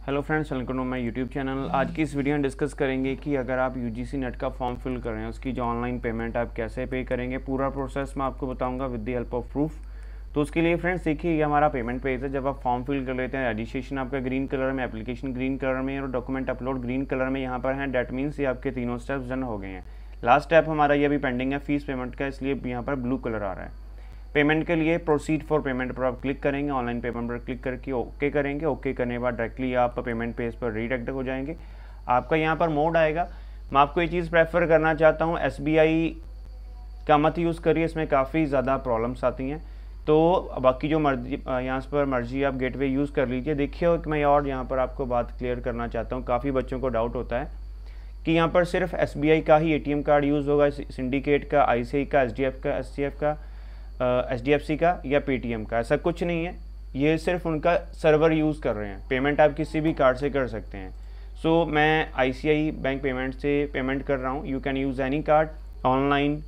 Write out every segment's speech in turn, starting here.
Hello friends, welcome to my YouTube channel. आज की इस वीडियो में डिस्कस करेंगे कि अगर आप यूजीसी नेट का फॉर्म फिल कर रहे हैं, उसकी जो ऑनलाइन पेमेंट आप कैसे पे करेंगे। पूरा प्रोसेस मैं आपको बताऊंगा with the help of proof. तो उसके लिए फ्रेंड्स देखिए, ये हमारा पेमेंट पेज है। जब आप फॉर्म फिल कर लेते हैं, रजिस्ट्रेशन आपका ग्रीन कलर में, एप्लीकेशन ग्रीन कलर में और डॉक्यूमेंट अपलोड ग्रीन कलर में यहाँ पर है। डैट मीन्स ये आपके तीनों स्टेप्स डन हो गए हैं। लास्ट स्टेप हमारा ये अभी पेंडिंग है फीस पेमेंट का, इसलिए यहाँ पर ब्लू कलर आ रहा है। पेमेंट के लिए प्रोसीड फॉर पेमेंट पर आप क्लिक करेंगे। ऑनलाइन पेमेंट पर क्लिक करके ओके करेंगे। ओके करने के बाद डायरेक्टली आप पेमेंट पेज पर रीडायरेक्ट हो जाएंगे। आपका यहाँ पर मोड आएगा। मैं आपको ये चीज़ प्रेफर करना चाहता हूँ, SBI का मत यूज़ करिए, इसमें काफ़ी ज़्यादा प्रॉब्लम्स आती हैं। तो बाकी जो मर्जी यहाँ पर मर्जी आप गेटवे यूज़ कर लीजिए। देखिए मैं और यहाँ पर आपको बात क्लियर करना चाहता हूँ। काफ़ी बच्चों को डाउट होता है कि यहाँ पर सिर्फ SBI का ही ATM कार्ड यूज़ होगा, सिंडिकेट का, ICICI का, SDF का, SCF का, HDFC का या पेटीएम का। ऐसा कुछ नहीं है, ये सिर्फ उनका सर्वर यूज़ कर रहे हैं। पेमेंट आप किसी भी कार्ड से कर सकते हैं। सो मैं ICICI बैंक पेमेंट से पेमेंट कर रहा हूँ। You can use any card online.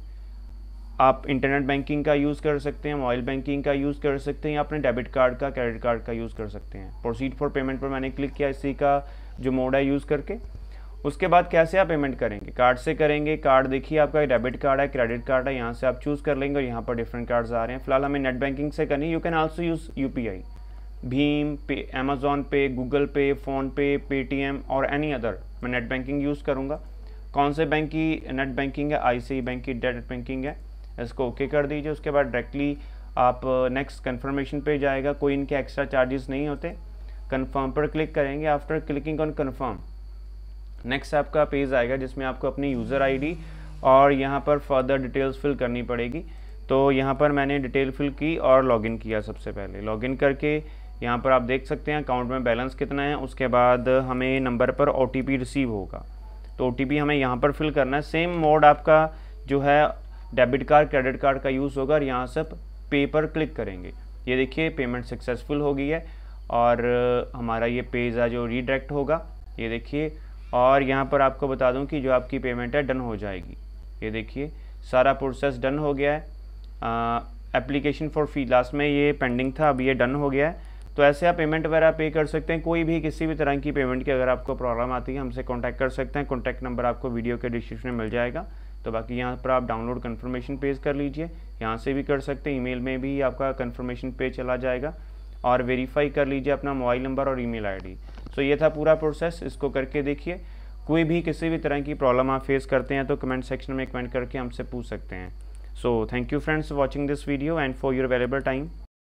आप इंटरनेट बैंकिंग का यूज़ कर सकते हैं, मोबाइल बैंकिंग का यूज़ कर सकते हैं, या अपने डेबिट कार्ड का, क्रेडिट कार्ड का यूज़ कर सकते हैं। प्रोसीड फॉर पेमेंट पर मैंने क्लिक किया, इसी का जो मोड है यूज़ करके। उसके बाद कैसे आप पेमेंट करेंगे? कार्ड से करेंगे। कार्ड देखिए आपका डेबिट कार्ड है, क्रेडिट कार्ड है, यहाँ से आप चूज़ कर लेंगे और यहाँ पर डिफरेंट कार्ड्स आ रहे हैं। फिलहाल हमें नेट बैंकिंग से करनी है। You can also use UPI, भीम pay, Amazon pay, Google pay, phone pay, Paytm और एनी अदर। मैं नेट बैंकिंग यूज़ करूँगा। कौन से बैंक की नेट बैंकिंग है? ICICI बैंक की नेट बैंकिंग है। इसको ओके कर दीजिए। उसके बाद डायरेक्टली आप नेक्स्ट कन्फर्मेशन पे जाएगा। कोई इनके एक्स्ट्रा चार्जेस नहीं होते। कन्फर्म पर क्लिक करेंगे। After clicking on confirm, next आपका पेज आएगा जिसमें आपको अपनी यूज़र ID और यहाँ पर फर्दर डिटेल्स फिल करनी पड़ेगी। तो यहाँ पर मैंने डिटेल फिल की और लॉगिन किया। सबसे पहले लॉगिन करके यहाँ पर आप देख सकते हैं अकाउंट में बैलेंस कितना है। उसके बाद हमें नंबर पर OTP रिसीव होगा, तो OTP हमें यहाँ पर फिल करना है। सेम मोड आपका जो है डेबिट कार्ड, क्रेडिट कार्ड का यूज़ होगा और यहाँ से पे पर क्लिक करेंगे। ये देखिए पेमेंट सक्सेसफुल हो गई है और हमारा ये पेज है जो रीडायरेक्ट होगा। ये देखिए, और यहाँ पर आपको बता दूं कि जो आपकी पेमेंट है डन हो जाएगी। ये देखिए सारा प्रोसेस डन हो गया है। एप्लीकेशन फॉर फी लास्ट में ये पेंडिंग था, अब ये डन हो गया है। तो ऐसे आप पेमेंट वगैरह पे कर सकते हैं। कोई भी किसी भी तरह की पेमेंट की अगर आपको प्रॉब्लम आती है, हमसे कॉन्टैक्ट कर सकते हैं। कॉन्टैक्ट नंबर आपको वीडियो के डिस्क्रिप्शन में मिल जाएगा। तो बाकी यहाँ पर आप डाउनलोड कन्फर्मेशन पेज कर लीजिए, यहाँ से भी कर सकते हैं। ईमेल में भी आपका कन्फर्मेशन पेज चला जाएगा और वेरीफाई कर लीजिए अपना मोबाइल नंबर और ईमेल ID। सो ये था पूरा प्रोसेस, इसको करके देखिए। कोई भी किसी भी तरह की प्रॉब्लम आप फेस करते हैं तो कमेंट सेक्शन में कमेंट करके हमसे पूछ सकते हैं। So thank you friends for watching this video and for your valuable time.